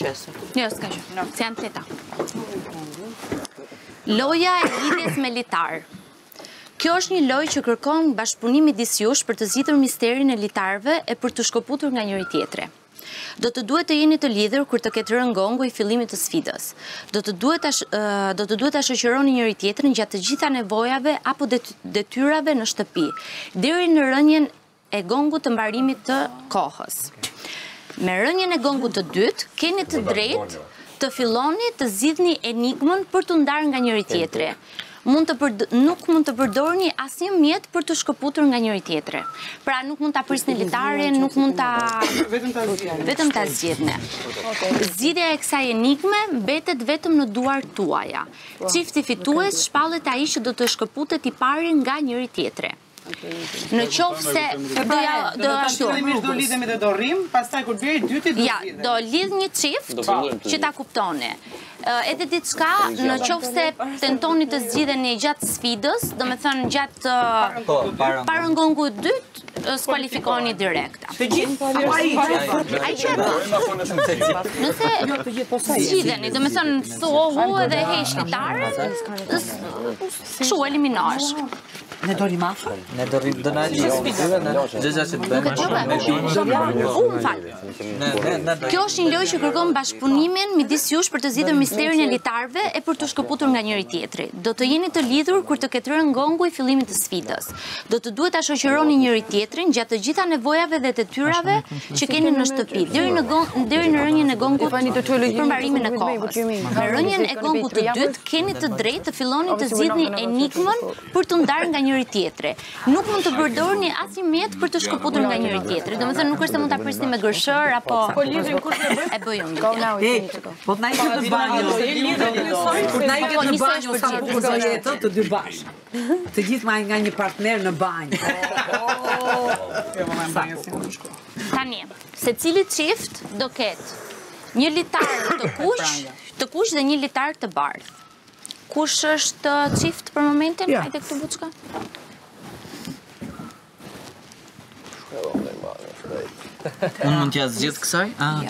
qesë. Jo, s'ka që. Se janë teta. Loja e lidhjes me litar. Kjo është një lojë që kërkon bashkëpunim midis jush për të zgjidhur misterin e litarëve e për të shkëputur nga njëri tjetri. Do të duhet të jeni të lidhur kur të ketë rënë gongu i fillimit të sfidës. Do të duhet ta shoqëroni njëri tjetrin gjatë të gjitha nevojave apo detyrave në shtëpi, deri në rënien e gongut të mbarimit të kohës. Me rënien e gongut të dytë, keni të drejtë të filloni të zgjidhni enigmën për të ndarë nga njëri tjetri. Nuk mund të përdorni asnjë mjet për të shkëputur nga njëri tjetri. Pra nuk mund ta prisni litarin, nuk mund ta vetëm ta zgjidhni. Zgjidhja e kësaj enigme mbetet vetëm në duart tuaja. Çifti fitues shpallet ai që do të shkëputet i pari nga njëri tjetri. Në qoftë se do ashtu. Do lidhemi dhe do rrim, pastaj kur bjerë dyti do ja, do lidh një çift që ta kuptoni. Edhe diçka, në qoftë se tentoni të zgjidheni gjatë sfidës, do me thënë gjatë parën gongu i dytë, skualifikoni direkt. Të gjithë? Ai që nëse zgjidheni, do me thënë thohu edhe hesh litarën, kështu eliminohesh. Ne do rrim afër? Ne do rrim dëna gjëja që të bëjmë. Kjo është një lojë që kërkon bashkëpunimin midis jush për të zgjidhur misterin e litarëve e për të shkëputur nga njëri tjetri. Do të jeni të lidhur kur të ketë rënë gongu i fillimit të sfidës. Do të duhet ta shoqëroni njëri tjetrin gjatë të gjitha nevojave dhe detyrave që keni në shtëpi, deri në rënien e gongut për mbarimin e kohës. Me rënien e gongut të dytë, keni të drejtë të filloni të zgjidhni enigmën për të ndarë nga njëri tjetri. Nuk mund të përdorni asnjë mjet për të shkëputur nga njëri tjetri. Domethënë nuk është se mund ta prisni me gërshër apo e bëj unë. Po na ikë në banjo. Kur na ikë në banjo sa punë jetë të dy bashkë. Të gjithë marrin nga një partner në banjë. Tani, secili çift do ketë një litar të kuq dhe një litar të bardhë. Kush është çift për momentin? Hajde këtu buçka. Unë mund t'ja zgjidh kësaj?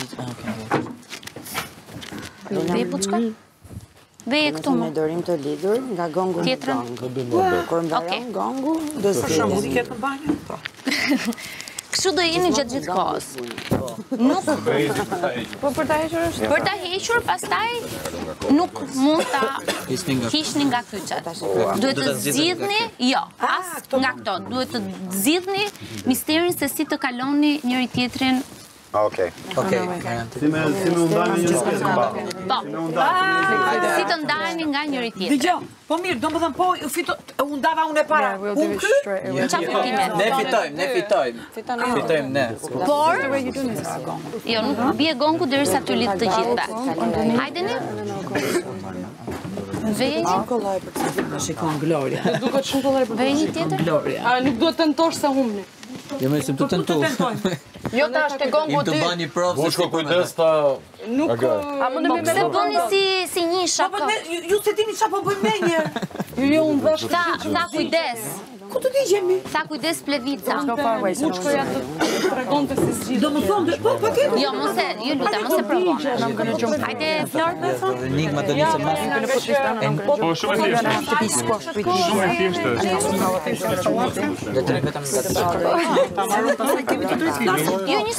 Dhe buçka? Veje këtu më. Me dorim të lidhur nga gongu në gong. Kur mbaron gongu, do të shëmbull ketë në banjë? Kështu do jeni gjatë gjithë kohës. Nuk. Po për ta hequr është? Për ta hequr, pastaj nuk mund ta hiqni nga kyçet. Duhet të zgjidhni, jo, as nga këto. Duhet të zgjidhni misterin se si të kaloni njëri tjetrin. Okej. Si me undani një pjesë mbarë. Po. Si të ndani nga njëri tjetri. Dgjoj, po mirë, domethënë po u ndava unë e para. Unë kry? Çfarë fitime? Ne fitojmë. Fitojmë ne. Por, jo, nuk bie gongu derisa të lidh të gjithëve. Hajdeni. Veje. Shikon Gloria. duket shumë kollaj për Veje një tjetër? Gloria. Nuk duhet tentosh se humni. Jo më sim të tentojmë. Jo tash te gongu Im të bani provë. Bushko kujdes ta... Nuk a mundem me Se bëni si një shaka. Ju se dini çfarë po bëjmë ne një. Jo unë bash. Tha kujdes. Ku të digjemi? Tha kujdes plevica. Buçkoja të tregonte se zgjidh. Domethënë, po patjetër. Jo, mos e provoni. Hajde Flor. Enigma do nisë më. Po shumë e thjeshtë. Shumë e thjeshtë. Do të vetëm Jo, një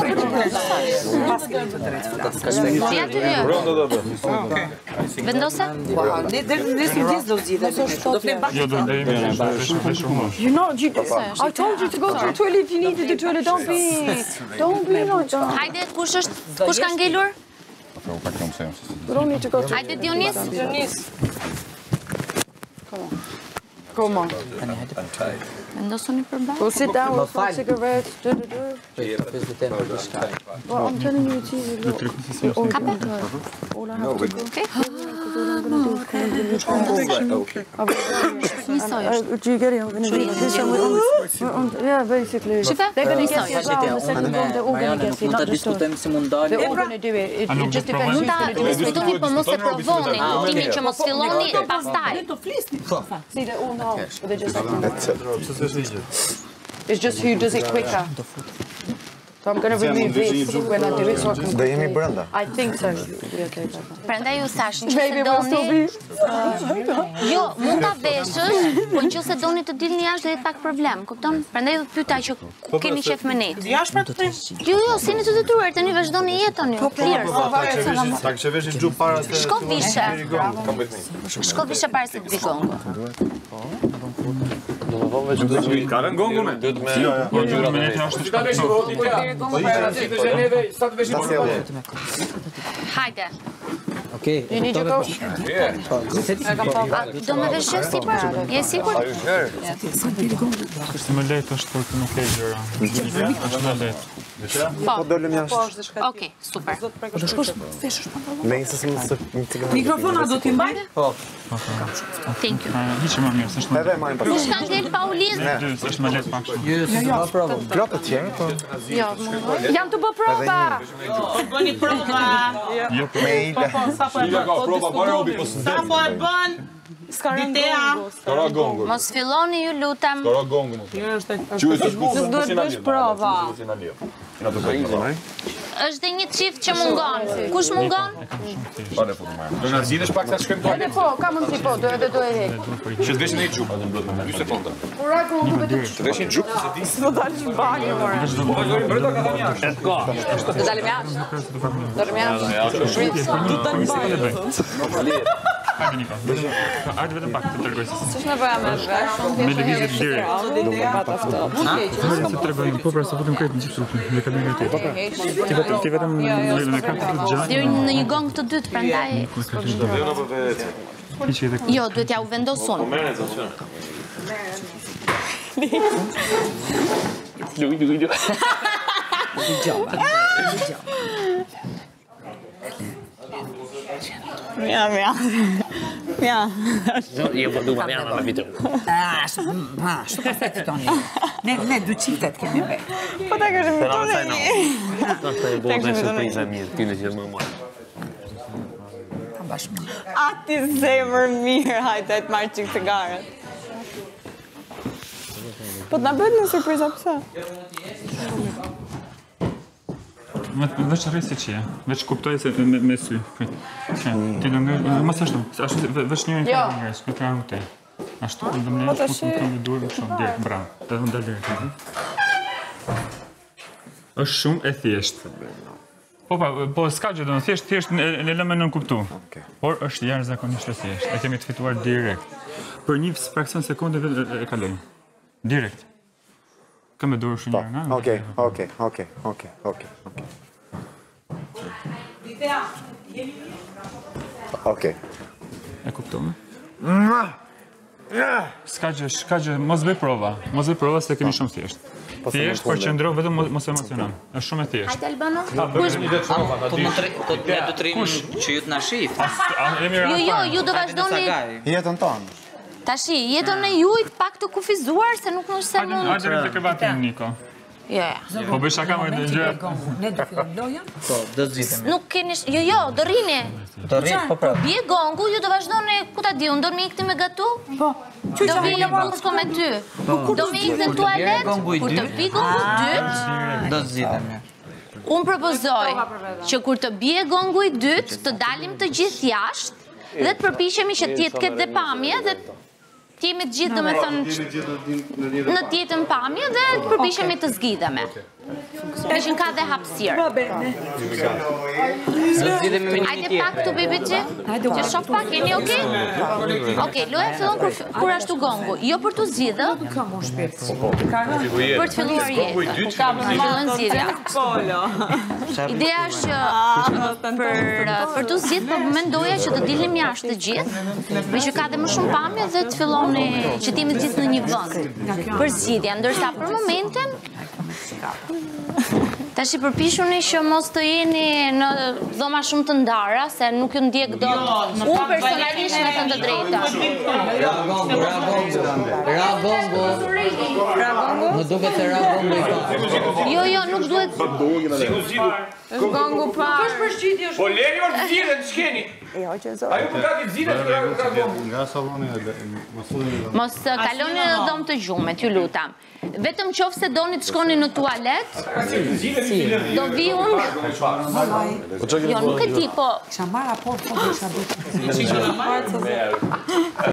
Vendose? Ne si gjithë do zgjidhim. Do flem pak. Jo, do ndajemi You know, I told you to go to the toilet if you needed the toilet. Don't be like that. Hajde, kush ka ngelur? You don't need to go to Hajde Dionis. Come on. Vendosuni përballë. Go sit down with a cigarette. Well, I'm telling you, it's easy. All I have to do. Do you get it? I'm going to do this one. Yeah, basically. They're going to guess it out. The second one, they're all going to guess it. Not just diskutojmë si mund dalim. They're all going to do it. It just depends. Mund ta diskutoni, po mos e provoni. Kuptimi që mos filloni pastaj. See, they all know, but they just It's just who does it quicker. So I'm going to remove this when I do it so I can... Do jemi brenda? I think so. Prandaj ju thash në që se doni... Jo, mund ta veshësh, po në që se doni të dilni jashtë dhe jetë pak problem, kupton? Prandaj ju pyeta që keni qef me ne. Jashtë për të prim? Jo, seni të detyruar, tani vazhdoni jetën ju. Ta kështë veshin gjup para se... Shko vishe. Shko vishe para se të vi gongo. Ka rën gongu me? Hajde. You need your coat? Do me veshë sipër? Je sigur? Kështë më letë është për të nuk e gjëra. është më letë. Po dolëm jashtë. Okej, super. Me se më cigaret. Mikrofona do t'i mbajnë? Po. Thank you. Hiqë më mirë, s'është më Edhe majmë pas. Nuk shkan del pa u lidh? s'është më letë pak shumë. Plot të tjerë, po. Jo, Jam të bë prova! Bëni prova! Me ile. Sa po e bën? Ditea! mos filloni ju lutem. Nuk duhet bësh prova. Është dhe një çift që mungon. Kush mungon? Do nga zgjidhësh pak sa shkojmë toalet. Po, ka mundësi po, do e hek. Që të veshin e gjup. 2 sekonda. Ura gongu me të... Të veshin gjup, se di. Do dalim banjo, more. Brenda ka thënë jashtë. Do dalim jashtë. Do dalim jashtë. Do dalim banjo. Hajde Niko, hajde vetëm pak të tregoj se si. Ç'është nevoja me vesh? Me lëvizje të direkt. Se të tregojmë, po pra se vetëm krejt në gjithë trupin, dhe kalojmë vetë. Ti vetëm në kartë të gjatë. Deri në një gongë të dytë, prandaj. Hiqi edhe Jo, duhet ja u vendosun. Io vado a vedere la vita. Shtu ka se titoni. Ne 2 qiftet kemi me. Po ta kështë Però më sai no. Questa è buona sorpresa mia, quindi ci mamma. Ati zemër mirë, hajde të marrë qikë të garët. Po t'na bëhet në surpriza pëse? Veç rrisi që je, veç kuptoj se me sy. Ti do nga, mos ashtu, veç njërin ka ngres, këtë ka ute. Ashtu, do më lejë shku të më duhet shumë, direkt, bravo, dhe më dalë direkt. është shumë e thjeshtë. Po s'ka gjë, do në thjesht në lëme nën kuptu. Por është jashtëzakonisht e thjeshtë, e kemi të fituar direkt. Për një fraksion sekonde e kalojmë. Direkt. Ka me dorë shumë njërë, nga? Okej. Okej. E kuptome? S'ka gjë, mos bëj prova se kemi shumë thjeshtë. Thjesht, për qëndro, vetëm mos emocionam. është shumë e thjeshtë. Hajde Albano? Po ne do të rinë që ju të na shif. Jo, ju do vazhdoni... Jetën tonë. Tashi, jetën e jujt pak të kufizuar, se nuk është se mund... Hajde rinë të këvatin, Niko. Ja. Po bëj shaka më të gjë. Ne do fillojmë lojën? Po, do të zgjidhemi. Nuk keni... Jo, do rrini. Do rrit, po pra. Bie gongu, ju do vazhdoni, ku ta di, unë do me ikti me gatu? Po. Do vi busko me ty. Do me ikti në tualet, kur të vi gongu dytë, Do të zgjidhemi. unë propozoj që kur të bie gongu i dytë, të dalim të gjithë jashtë, dhe të përpiqemi që t'jetë këtë dhe pamje, dhe t'jemi të gjithë, do me thënë, në t'jetën pamje, dhe të përpiqemi të zgjidhemi. Me që ka dhe hapësirë. Do të zgjidhemi me një Ajde pak të bebiti, që shoh pak, jeni okej? Okej, loja fillon kur ashtu gongu. Jo për të zgjidhë, për të filluar jetë. Fillon zgjidhja. Ideja është që për të zgjidhë, po mendoja që të dilim jashtë të gjithë, me që ka dhe më shumë pamje dhe të filloni që t'jemi të gjithë në një vend për zgjidhja, ndërsa për momentin tash i përpiquni që mos të jeni në dhoma shumë të ndara, se nuk ju ndjek dot. Unë personalisht me thënë të drejta. Ra gongo. Më duket se ra gongo i ka. Jo, nuk duhet. Gongu pa. Po leni orë të zhjithet, që keni? Ajo për gati të zhjithet, Mos kaloni në dhomë të gjumet, ju lutam. Vetëm qoftë se doni të shkoni në tualet, do vi unë. Jo, nuk e di, po... Kisha marrë aport, po kisha bërë.